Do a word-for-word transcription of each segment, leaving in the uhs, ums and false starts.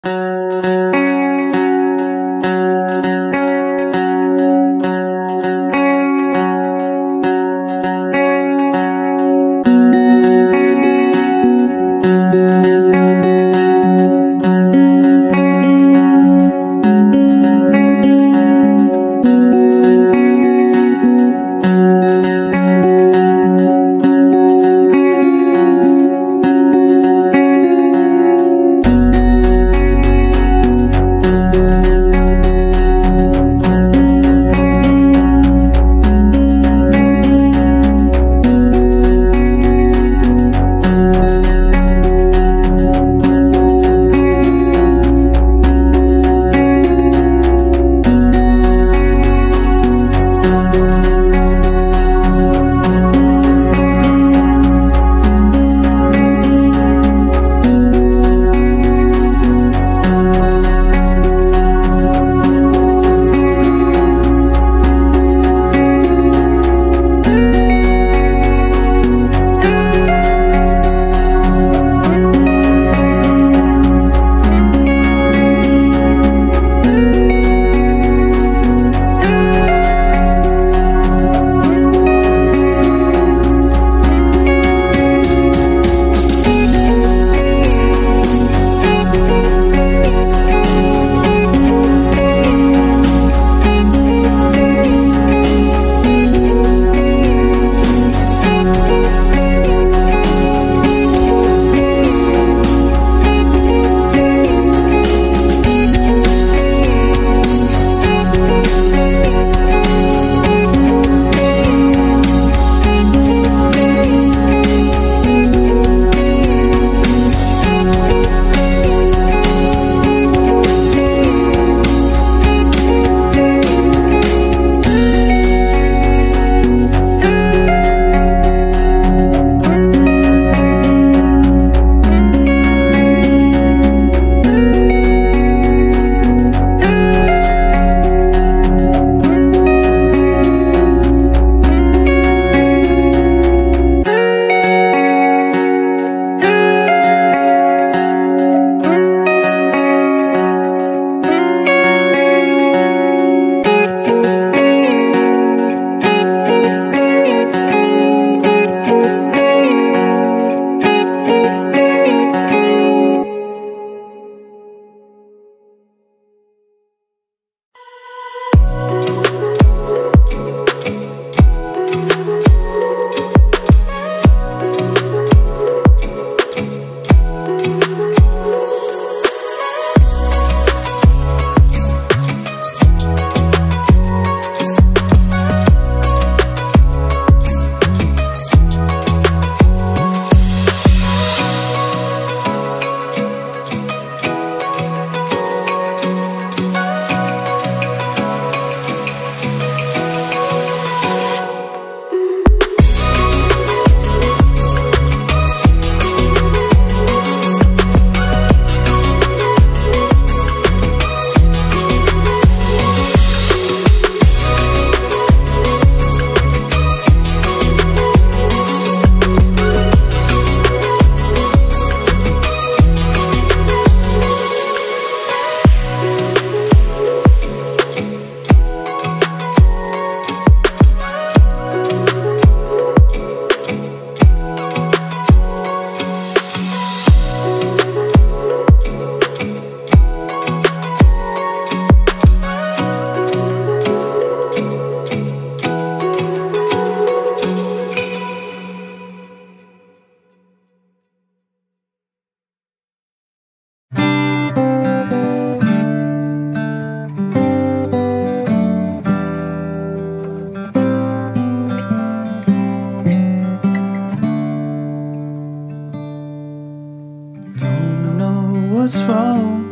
what's wrong,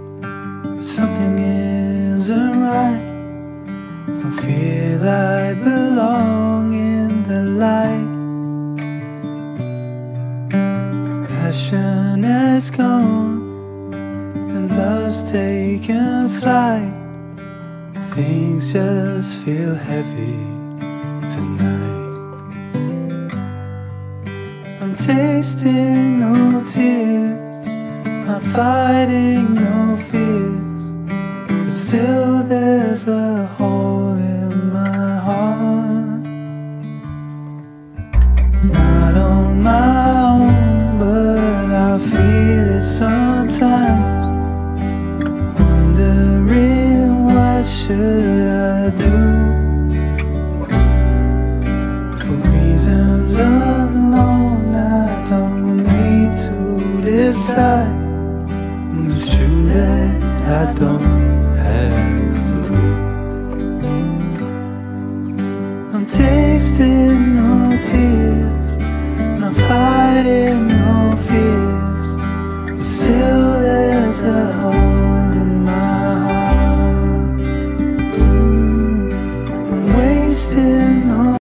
something isn't right. Don't feel I belong in the light. Passion has gone and love's taken flight. Things just feel heavy tonight. I'm tasting no tears, I'm fighting no fears, but still there's a hole in my heart. Not on my own, but I feel it sometimes, wondering what should I do. For reasons unknown, I don't need to decide. It's true that I don't